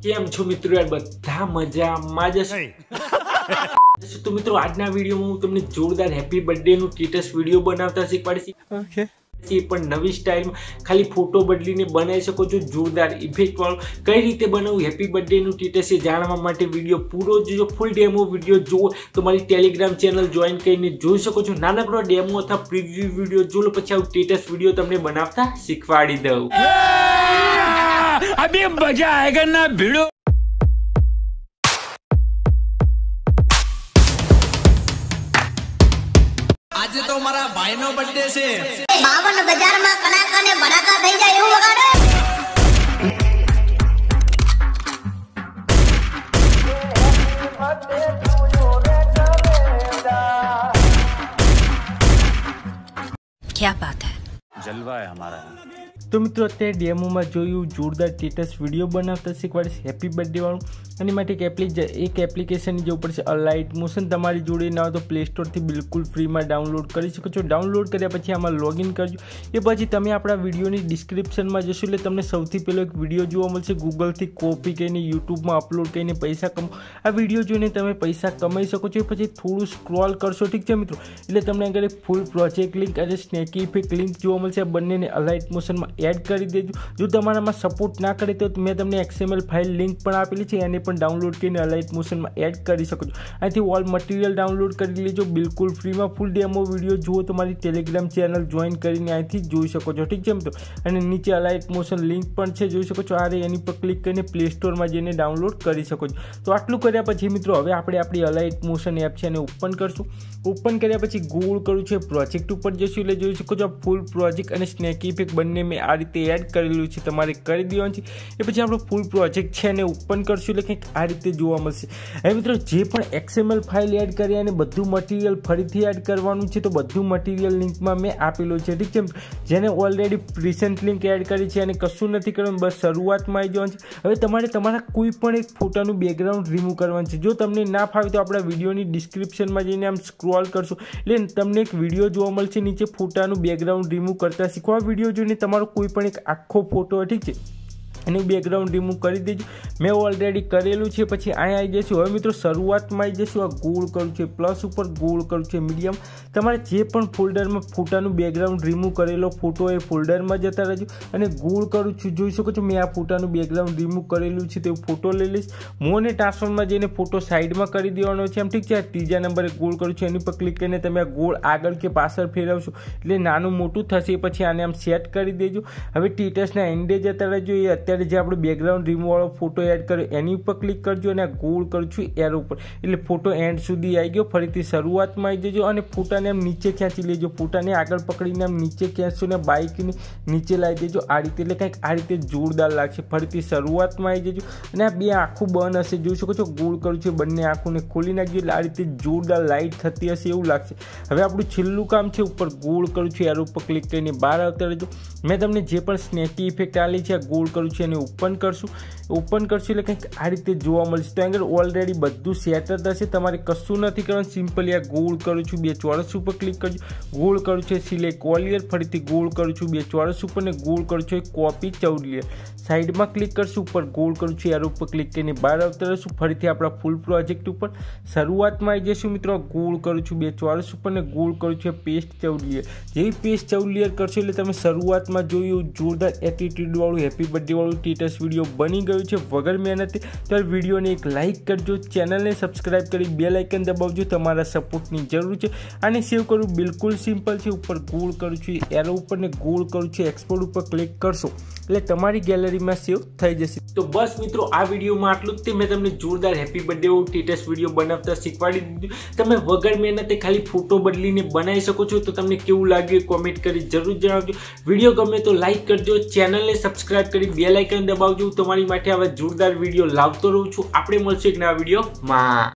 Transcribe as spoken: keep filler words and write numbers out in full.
કેમ છો મિત્રો? યાર બધા મજામાં જ હશે। તો મિત્રો આજના વિડીયોમાં હું તમને જોરદાર હેપી બર્થડે નું સ્ટેટસ વિડીયો બનાવતા શીખવાડીશ। ઓકે પણ નવી સ્ટાઇલમાં ખાલી ફોટો બદલીને બનાવી શકો છો જોરદાર ઇફેક્ટ વાળો। કઈ રીતે બનાવવું હેપી બર્થડે નું સ્ટેટસ એ જાણવા માટે વિડીયો પૂરો જોજો। ફૂલ ડેમો વિડીયો જુઓ તો મારી ટેલિગ્રામ ચેનલ જોઈન કરીને જોઈ શકો છો। નાનકડો ડેમો અથવા પ્રીવ્યુ વિડીયો જોલો પછી આવું સ્ટેટસ વિડીયો તમને બનાવતા શીખવાડી દઉં। अभी मजा आएगा ना भिड़ो। आज तो हमारा भाई नो बर्थडे से बावन बाजार में कड़ाका ने भड़ाका થઈ જાય એવું વગાડે। क्या बात है, जलवा है हमारा। तो मित्रों अत्यारे डेमो में जोयुं जोरदार स्टेटस विडियो बनावता शीखवाड़ीश हेपी बर्थडे वाळुं। एनी माटे एक एप्ली एक एप्लिकेशन जो पड़शे अलाइट मोशन। तमारी जोड़े ना हो तो प्ले स्टोर थी बिल्कुल फ्री में डाउनलॉड करी शको छो। डाउनलॉड कर्या पछी आमां लॉगिन करजो। ए पछी तमे आपणा विडियोनी डिस्क्रिप्शन में जशो એટલે તમને સૌથી પહેલો એક વિડિયો જોવા મળશે ગૂગલ થી કોપી કરીને યુટ્યુબ માં અપલોડ કરીને પૈસા કમાઓ। આ વિડિયો જોઈને તમે પૈસા કમાઈ શકો છો। પછી થોડું સ્ક્રોલ કરશો ઠીક છે મિત્રો, એટલે તમને આગળ એક ફૂલ પ્રોજેક્ટ લિંક અને સ્નેકી ઇફેક્ટ લિંક જોવા મળશે। આ બંનેને અલાઇટ મોશન માં એડ કરી દેજો। જો તમારામાં સપોર્ટ ના કરે તો મેં તમને એક્સએમએલ ફાઇલ લિંક પણ આપેલી છે, એને પણ ડાઉનલોડ કરીને અલાઇટ મોશનમાં એડ કરી શકો છો। અહીંથી ઓલ મટીરિયલ ડાઉનલોડ કરી લેજો બિલકુલ ફ્રીમાં। ફૂલ ડેમો વિડીયો જુઓ તો મારી ટેલિગ્રામ ચેનલ જોઈન કરીને અહીંથી જોઈ શકો છો ઠીક છે મિત્રો। અને નીચે અલાઇટ મોશન લિંક પણ છે જોઈ શકો છો। આ રે એની પર ક્લિક કરીને પ્લે સ્ટોરમાં જઈને ડાઉનલોડ કરી શકો છો। તો આટલું કર્યા પછી મિત્રો હવે આપણે આપણી અલાઇટ મોશન એપ છે એને ઓપન કરશું। ઓપન કર્યા પછી ગૂગલ કરું છે પ્રોજેક્ટ ઉપર જશું એટલે જોઈ શકો છો ફૂલ પ્રોજેક્ટ અને સ્નેકી ઇફેક્ટ બંને મેં આ રીતે એડ કરેલું છે, તમારે કરી દેવાનું છે। એ પછી આપણો ફૂલ પ્રોજેક્ટ છે એને ઓપન કરશું એટલે કંઈક આ રીતે જોવા મળશે। હવે મિત્રો જે પણ એક્સએમએલ ફાઇલ એડ કરી અને બધું મટીરિયલ ફરીથી એડ કરવાનું છે તો બધું મટીરિયલ લિંકમાં મેં આપેલું છે ઠીક છે। જેને ઓલરેડી પ્રિસેન્ટ લિંક એડ કરી છે અને કશું નથી કરવાનું, બસ શરૂઆતમાં આવી જવાનું છે। હવે તમારે તમારા કોઈ પણ એક ફોટાનું બેકગ્રાઉન્ડ રિમૂવ કરવાનું છે। જો તમને ના ફાવે તો આપણા વિડીયોની ડિસ્ક્રિપ્શનમાં જઈને આમ સ્ક્રોલ કરશો એટલે તમને એક વિડીયો જોવા મળશે નીચે ફોટાનું બેકગ્રાઉન્ડ રિમૂવ કરતા શીખો। આ વિડીયો જોઈને તમારો કોઈ પણ એક આખો ફોટો ઠીક છે એનું બેકગ્રાઉન્ડ રિમૂવ કરી દેજો। મેં ઓલરેડી કરેલું છે। પછી અહીંયા આવી જશું। હવે મિત્રો શરૂઆતમાં આવી જશું, આ ગોળ કરું છે પ્લસ ઉપર ગોળ કરું છે મીડિયમ। તમારે જે પણ ફોલ્ડરમાં ફોટાનું બેકગ્રાઉન્ડ રિમૂવ કરેલો ફોટો એ ફોલ્ડરમાં જતા રહેજો અને ગોળ કરું છું જોઈ શકો છો મેં આ ફોટાનું બેકગ્રાઉન્ડ રિમૂવ કરેલું છે તે ફોટો લઈ લઈશ। મોને ટ્રાન્સફરમાં જઈને ફોટો સાઈડમાં કરી દેવાનો છે એમ ઠીક છે। ત્રીજા નંબરે ગોળ કરું છું એની પર ક્લિક કરીને તમે આ ગોળ આગળ કે પાછળ ફેરવશો એટલે નાનું મોટું થશે। પછી આને આમ સેટ કરી દેજો। હવે સ્ટેટસના એન્ડે જતા રહેજો। એ અત્યારે જે આપણે બેકગ્રાઉન્ડ રિમૂવ વાળો ફોટો એડ કર્યો એની ઉપર ક્લિક કરજો અને ગોળ કરું છું એરો ઉપર એટલે ફોટો એન્ડ સુધી આવી ગયો। ફરીથી શરૂઆતમાં આવી જજો અને ફોટાને આમ નીચે ખેંચી લેજો। ફોટાને આગળ પકડીને આમ નીચે ખેંચશો ને બાઇકની નીચે લાવી દેજો આ રીતે, એટલે કંઈક આ રીતે જોરદાર લાગશે। ફરીથી શરૂઆતમાં આવી જજો અને આ બે આંખું બંધ હશે જોઈ શકો છો। ગોળ કરું છું બંને આંખોને ખોલી નાખજો એટલે આ રીતે જોરદાર લાઇટ થતી હશે એવું લાગશે। હવે આપણું છેલ્લું કામ છે ઉપર ગોળ કરું છું એરો ઉપર ક્લિક કરીને બહાર આવતા રહેજો। મેં તમને જે પણ સ્નેકી ઇફેક્ટ આલી છે આ ગોળ કરું છું એને ઓપન કરશું। ઓપન કરશું એટલે કંઈક આ રીતે જોવા મળશે। તો આગળ ઓલરેડી બધું સેટ જ હશે, તમારે કશું નથી કરવાનું। સિમ્પલી આ ગોળ કરું છું બે ચોરસ ઉપર ક્લિક કરજો, ગોળ કરું છું સિલેક્ટ કોલિયર, ફરીથી ગોળ કરું છું બે ચોરસ ઉપર ને ગોળ કરું છું કોપી ચૌદ લેયર। સાઈડમાં ક્લિક કરશું, ઉપર ગોળ કરું છું એરો ઉપર ક્લિક કરીને બહાર આવતા રહીશું। ફરીથી આપણા ફૂલ પ્રોજેક્ટ ઉપર શરૂઆતમાં આવી જઈશું મિત્રો। ગોળ કરું છું બે ચોરસ ઉપર ને ગોળ કરું છું પેસ્ટ ચૌદ લેયર। જેવી પેસ્ટ ચૌદ લેયર કરશો એટલે તમે શરૂઆતમાં જોયું જોરદાર એટીટ્યુડ વાળું હેપી બર્થડે વાળું સ્ટેટસ વિડીયો બની ગયું છે વગર મહેનતે। તો વિડીયોને એક લાઇક કરજો, ચેનલને સબસ્ક્રાઇબ કરી બેલ આઇકન દબાવજો, તમારા સપોર્ટની જરૂર છે। આને સેવ કરવું બિલકુલ સિમ્પલ છે। ઉપર ગોળ કરું છું એરો ઉપર ને ગોળ કરું છું એક્સપોર્ટ ઉપર ક્લિક કરશો એટલે તમારી ગેલેરીમાં સેવ થઈ જશે। તો બસ મિત્રો આ વિડીયોમાં આટલું જ તે। મેં તમને જોરદાર હેપી બર્થડે સ્ટેટસ વિડીયો બનાવતા શીખવાડી દીધું। તમે વગર મહેનતે ખાલી ફોટો બદલીને બનાવી શકો છો। તો તમને કેવું લાગ્યું કોમેન્ટ કરી જરૂર જણાવજો। વિડીયો ગમે તો લાઇક કરજો, ચેનલને સબસ્ક્રાઇબ કરી બેલ આઇકન દબાવજો। તમારી માટે આવા જોરદાર વિડીયો લાવતો રહું છું। આપણે મળશે એક નવા વિડીયોમાં।